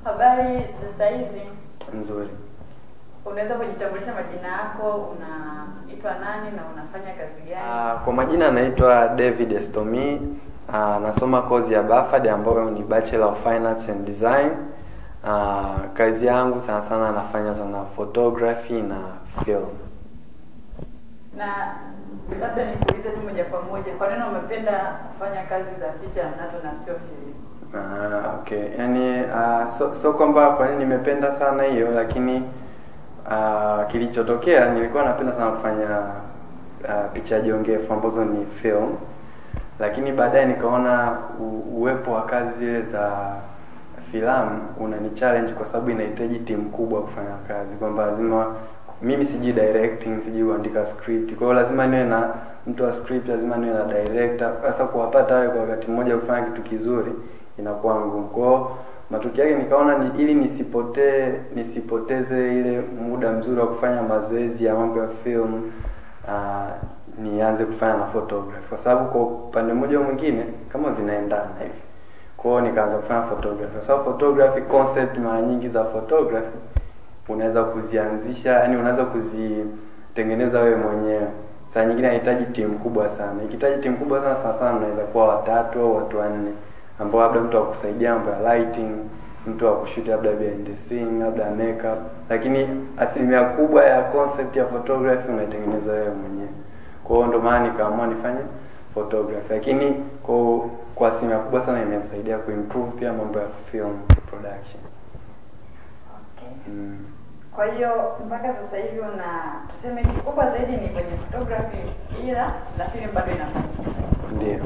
Habari sasa hivi? Nzuri. Unaweza kujitambulisha majina yako, unaitwa nani na unafanya kazi gani? Kwa majina naitwa David Estomi. Nasoma kozi ya BAFAD ambayo ni Bachelor of Finance and Design. Kazi yangu sana sana nafanya sana photography na film. Na labda nikuulize tu moja kwa moja, kwa nini umependa kufanya kazi za picha na sio film? Okay. Yaani so kwamba kwa nini nimependa sana hiyo, lakini kilichotokea nilikuwa napenda sana kufanya picha jongefu ambazo ni film, lakini baadaye nikaona uwepo wa kazi zile za filamu unani challenge kwa sababu inahitaji timu kubwa kufanya kazi, kwamba lazima mimi sijui directing, sijui kuandika script. Kwa hiyo lazima niwe na mtu wa script, lazima niwe na director. Sasa kuwapata wale kwa wakati mmoja kufanya kitu kizuri inakuwa ngumu. Kwa hiyo matokeo yake nikaona ili nisipoteze ile muda mzuri wa kufanya mazoezi ya mambo ya film, nianze kufanya na photography, kwa sababu kwa upande mmoja mwingine kama vinaendana hivi. Kwa hiyo nikaanza kufanya photography. Kwa sababu photography concept mara nyingi za photography unaweza kuzianzisha, yani unaweza kuzitengeneza wewe mwenyewe. Saa nyingine inahitaji timu kubwa sana. Ikihitaji timu kubwa sana unaweza kuwa 3 au watu 4 ambao labda mtu akusaidia mambo ya lighting, mtu akushoot labda behind the scene, labda makeup, lakini asilimia kubwa ya concept ya photography unaitengeneza wewe mwenyewe. Kwa hiyo ndo maana nikaamua nifanye photography, lakini kwa asilimia kubwa sana imenisaidia kuimprove pia mambo ya film production. Okay. Kwa hiyo mpaka sasa hivi tuseme kikubwa zaidi ni kwenye photography, ila na film bado inafanyika. Ndio.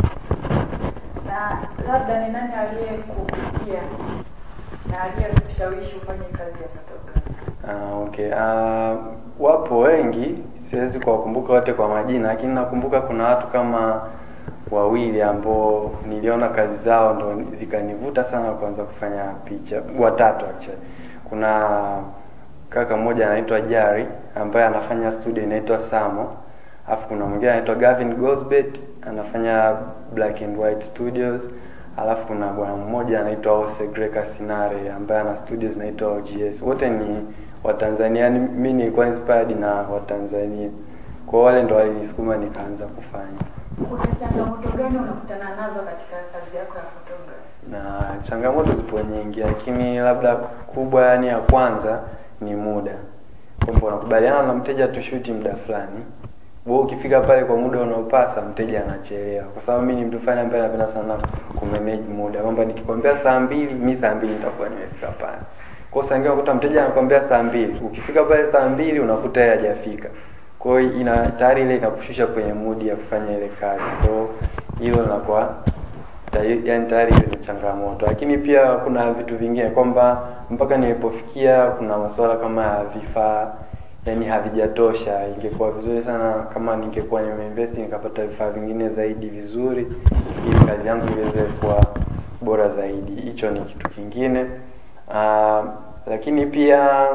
Na labda ni nani aliyekuvutia na aliyekushawishi ufanye kazi ya photography? Okay. Wapo wengi, siwezi kuwakumbuka wote kwa majina, lakini nakumbuka kuna watu kama wawili ambao niliona kazi zao ndo zikanivuta sana kuanza kufanya picha. Watatu actually. Kuna kaka mmoja anaitwa Jari ambaye anafanya studio inaitwa Samo. Alafu kuna mwingine anaitwa Gavin Gosbet anafanya Black and White Studios. Alafu kuna bwana mmoja anaitwa Ose Greka Sinare ambaye ana studios zinaitwa OGS. Wote ni Watanzania. Mimi nilikuwa inspired na Watanzania. Kwa wale ndo walinisukuma nikaanza kufanya. Kuna changamoto gani unakutana nazo katika kazi yako ya photography? Na changamoto zipo nyingi, lakini labda kubwa yani ya kwanza ni muda. Kwamba unakubaliana na mteja tushuti muda fulani. Wewe ukifika pale kwa muda unaopasa mteja anachelewa. Kwa sababu mimi ni mtu fulani ambaye napenda sana kumanage muda. Kwamba nikikwambia saa 2, mimi saa 2 nitakuwa nimefika pale. Kwa hiyo sangia ukuta mteja anakuambia saa 2, ukifika pale saa 2 unakuta yeye hajafika. Kwa hiyo tayari ile inakushusha kwenye mood ya kufanya ile kazi. Kwa hiyo hilo linakuwa yani tayari ile ni changamoto. Lakini pia kuna vitu vingine kwamba mpaka nilipofikia kuna masuala kama vifaa yani havijatosha. Ingekuwa vizuri sana kama ningekuwa nimeinvest nikapata vifaa vingine zaidi vizuri ili kazi yangu iweze kuwa bora zaidi. Hicho ni kitu kingine. Lakini pia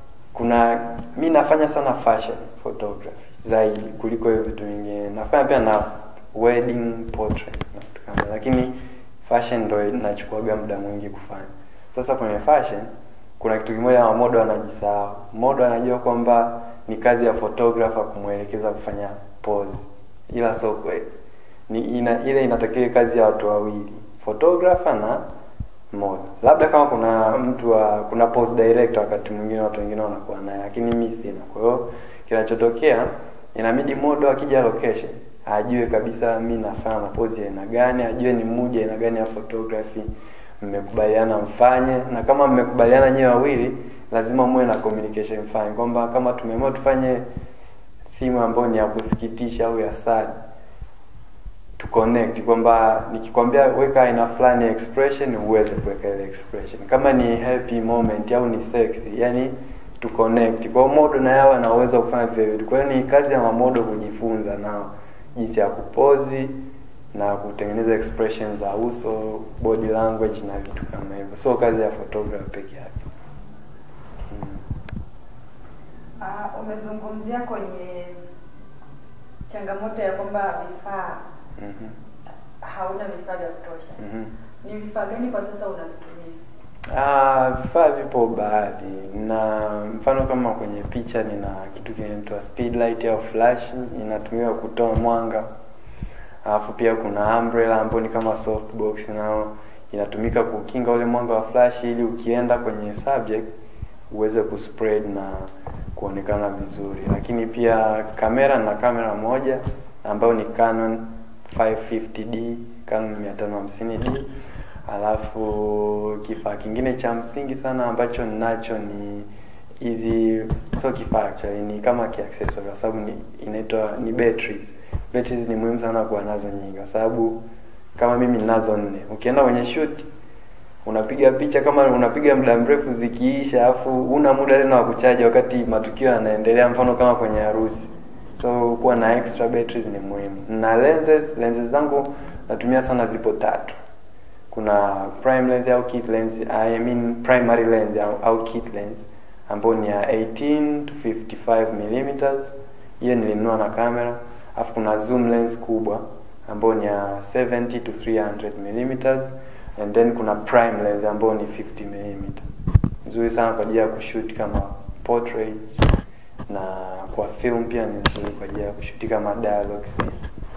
mimi nafanya sana fashion photography zaidi kuliko hiyo vitu vingine. Nafanya pia na wedding portrait na vitu kama, lakini fashion ndio inachukuaga muda mwingi kufanya. Sasa kwenye fashion kuna kitu kimoja wa model anajisahau. Model anajua kwamba ni kazi ya photographer kumuelekeza kufanya pose. Ila sio kweli. Ile inatakiwa kazi ya watu wawili, photographer na model. Labda kama kuna pose director wakati mwingine watu wengine wanakuwa naye, lakini mimi sina. Kwa hiyo kinachotokea inabidi model akija location ajue kabisa mimi nafanya pose ya aina gani, ajue ni mood ya aina gani ya photography mmekubaliana mfanye, na kama mmekubaliana nyewe wawili lazima muwe na communication fine, kwamba kama tumeamua tufanye theme ambayo ni ya kusikitisha au ya sad, to connect, kwamba nikikwambia weka aina fulani expression uweze kuweka ile expression, kama ni happy moment au ni sexy, yani to connect. Kwa model na yao ana uwezo wa kufanya vile. Kwa hiyo ni kazi ya model kujifunza nao jinsi ya kupozi na kutengeneza expressions za uso, body language na vitu kama hivyo. So kazi ya photographer peke yake. Umezungumzia kwenye changamoto ya kwamba vifaa hauna vifaa vya kutosha. Ni vifaa gani kwa sasa unavitumia? Vifaa vipo baadhi, na mfano kama kwenye picha nina kitu kinaitwa speed light au flash, inatumika kutoa mwanga. Alafu pia kuna umbrella ambayo ni kama softbox, nao inatumika kukinga ule mwanga wa flash ili ukienda kwenye subject uweze kuspread na kuonekana vizuri. Lakini pia kamera moja ambayo ni Canon 550D, Canon 550D. Alafu kifaa kingine cha msingi sana ambacho ninacho ni hizi, so kifaa actually ni kama accessory kwa sababu inaitwa ni batteries. Batteries ni muhimu sana kuwa nazo nyingi kwa sababu kama mimi ninazo 4. Ukienda kwenye shoot unapiga picha, kama unapiga muda mrefu zikiisha, afu una muda tena wa kuchaji wakati matukio yanaendelea, mfano kama kwenye harusi. So kuwa na extra batteries ni muhimu. Na lenses zangu natumia sana, zipo 3. Kuna prime lens au kit lens, primary lens au kit lens ambayo ni ya 18 to 55 mm. Hiyo nilinunua na kamera. Alafu kuna zoom lens kubwa ambayo ni ya 70 to 300 mm. And then kuna prime lens ambayo ni 50 mm. Nzuri sana kwa ajili ya kushoot kama portraits, na kwa film pia ni nzuri kwa ajili ya kushoot kama dialogue scene.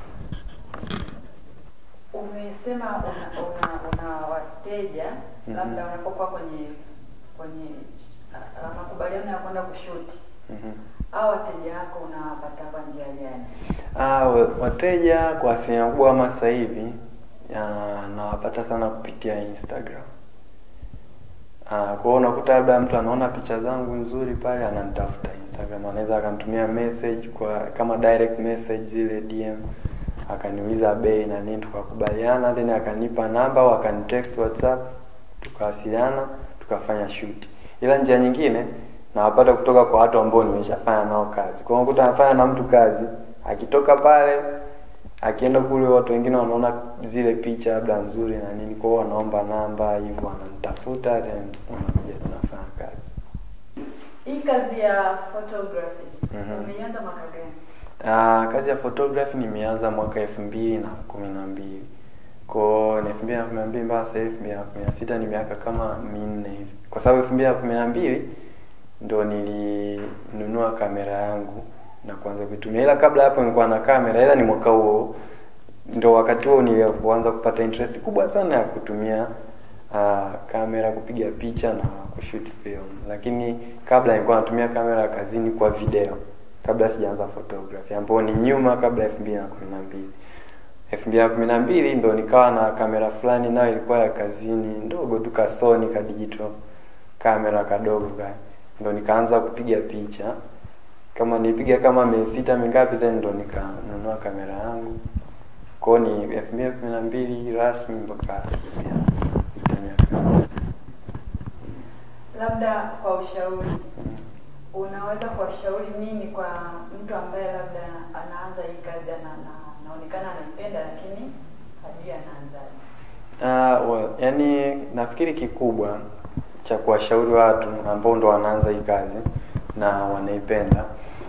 Umesema una wateja labda unapokuwa kwenye makubaliano ya kwenda kushoot. Hao wateja wako unawapata kwa njia gani? Wateja kwa asilimia kubwa sasa hivi nawapata sana kupitia Instagram. Kwa hiyo unakuta labda mtu anaona picha zangu nzuri pale, ananitafuta Instagram, anaweza akanitumia message kama direct message zile DM, akaniuliza bei na nini, tukakubaliana, then akanipa namba au akanitext WhatsApp, tukawasiliana, tukafanya shoot. Ila njia nyingine nawapata kutoka kwa watu ambao nimeshafanya nao kazi. Kwa hiyo unakuta nafanya na mtu kazi, akitoka pale akienda kule, watu wengine wanaona zile picha labda nzuri na nini, kwa hiyo wanaomba namba, hivyo wananitafuta, then wanakuja tunafanya kazi. Hii kazi ya photography umeanza mwaka gani? Kazi ya photography nimeanza mwaka 2012. Kwa 2012 mpaka sasa hivi 2016 ni miaka kama 4 hivi. Kwa sababu 2012 ndo nilinunua kamera yangu na kuanza kuitumia. Ila kabla hapo nilikuwa na kamera, ila ni mwaka huo ndo wakati huo nilianza kupata interest kubwa sana ya kutumia kamera kupiga picha na kushoot film. Lakini kabla nilikuwa natumia kamera kazini kwa video, kabla sijaanza photography, ambapo ni nyuma kabla 2012. 2012 ndo nikawa na kamera fulani nayo ilikuwa ya kazini ndogo tu, ka Sony ka digital kamera kadogo ndo nikaanza kupiga picha. Kama nipiga kama miezi 6 mingapi, then ndo nikanunua kamera yangu. Kwa ni 2012 rasmi mpaka 2016. Labda kwa ushauri, unaweza kuwashauri nini kwa mtu ambaye labda anaanza hii kazi, anaonekana anaipenda lakini hajui anaanzaje? Yani nafikiri kikubwa cha kuwashauri watu ambao ndo wanaanza hii kazi na wanaipenda,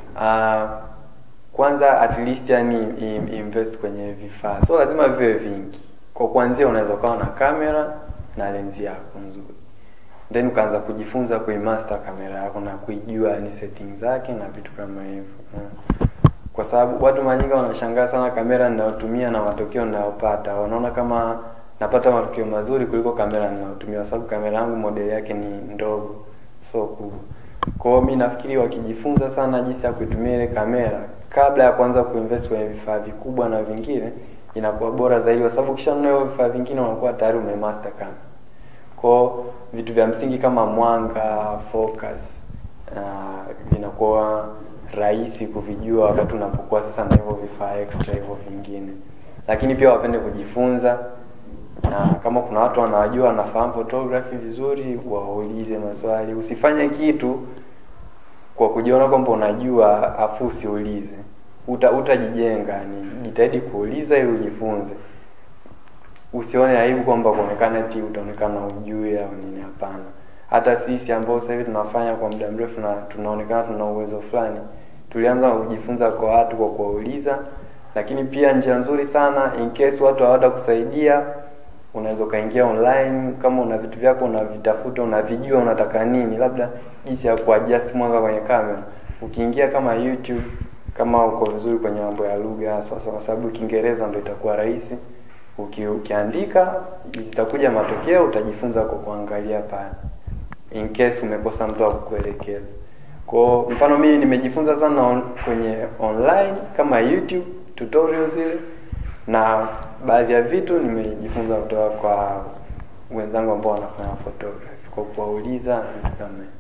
kwanza at least yani invest kwenye vifaa. So lazima viwe vingi. Kwa kuanzia unaweza kuwa na kamera na lens yako nzuri, then ukaanza kujifunza kuimaster kamera yako na kuijua ni settings zake na vitu kama hivyo. Kwa sababu watu manyinga wanashangaa sana kamera ninayotumia na matokeo ninayopata. Wanaona kama napata matokeo mazuri kuliko kamera ninayotumia, kwa sababu kamera yangu model yake ni ndogo, so kubwa. Kwa hiyo mimi nafikiri wakijifunza sana jinsi ya kuitumia ile kamera kabla ya kuanza kuinvest kwenye vifaa vikubwa na vingine, inakuwa bora zaidi, kwa sababu ukishanunua vifaa vingine unakuwa tayari umemaster kamera. Kwa vitu vya msingi kama mwanga, focus, inakuwa rahisi kuvijua wakati unapokuwa sasa na hivyo vifaa extra hivyo vingine. Lakini pia wapende kujifunza, na kama kuna watu wanajua wanafahamu photography vizuri, waulize maswali. Usifanye kitu kwa kujiona kwamba unajua afu usiulize. Utajijenga, ni jitahidi kuuliza ili ujifunze. Usione aibu kwamba kuonekana eti utaonekana ujui au nini, hapana. Hata sisi ambao sasa hivi tunafanya kwa muda mrefu na tunaonekana tuna uwezo fulani, tulianza kujifunza kwa watu kwa kuuliza. Lakini pia njia nzuri sana in case watu hawata kusaidia, unaweza kaingia online, kama una vitu vyako unavitafuta, unavijua unataka nini, labda jinsi ya kuadjust mwanga kwenye kamera. Ukiingia kama YouTube, kama uko vizuri kwenye mambo ya lugha sasa, kwa sababu Kiingereza ndio itakuwa rahisi. Ukiandika zitakuja matokeo, utajifunza kwa kuangalia pale. In case umekosa mtu wa kukuelekeza. Kwa mfano mimi nimejifunza sana kwenye online kama YouTube tutorials zile, na baadhi ya vitu nimejifunza kutoka kwa wenzangu ambao wanafanya photography kwa kuwauliza vitu kama hivyo.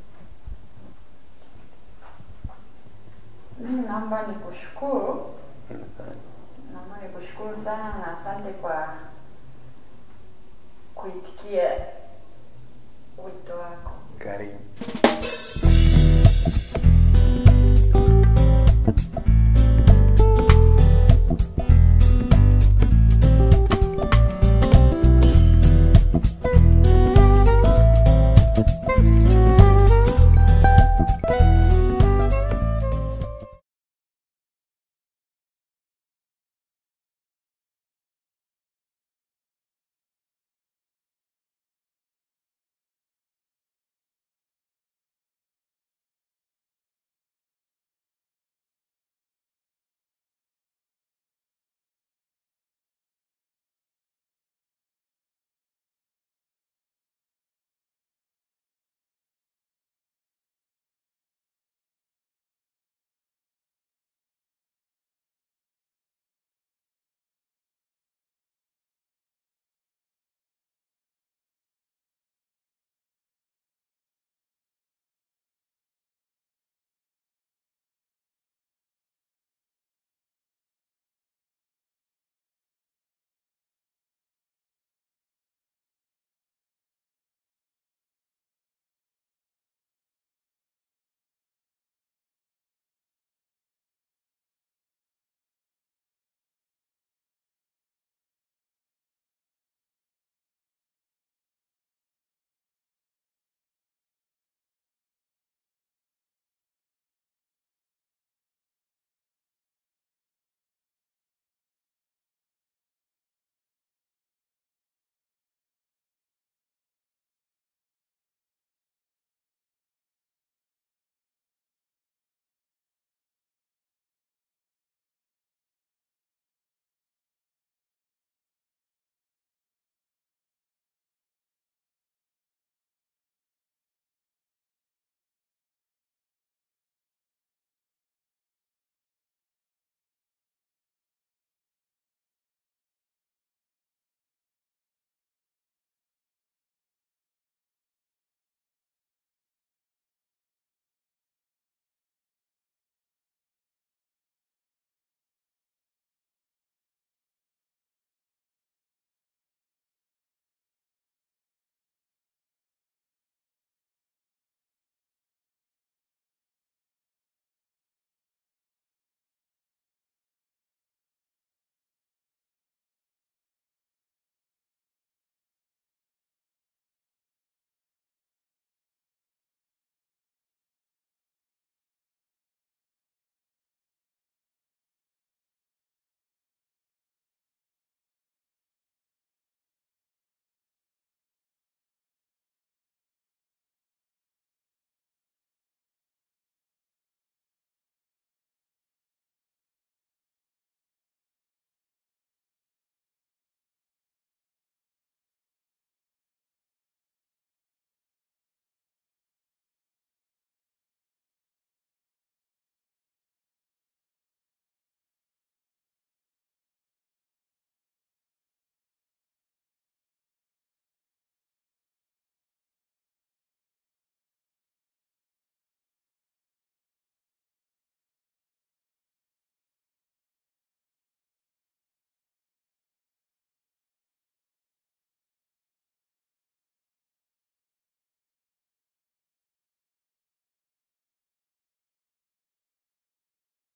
Mimi naomba nikushukuru. Naomba nikushukuru sana na asante kwa kuitikia wito wako. Karibu.